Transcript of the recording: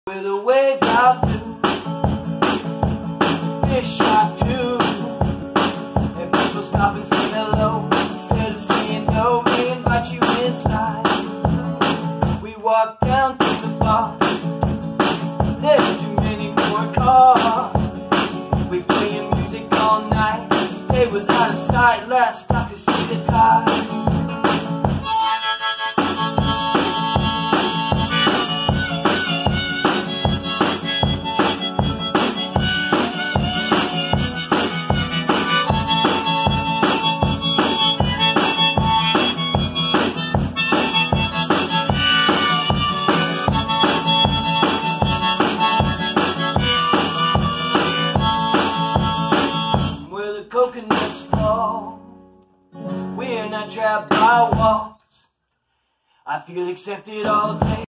Where the waves out blue, fish shot too, and people stop and say hello instead of saying no. They invite you inside. We walk down to the bar. There's too many more cars. We playing music all night. This day was out of sight. Last stop to see the tide. Coconuts fall. We're not trapped by walls. I feel accepted all day.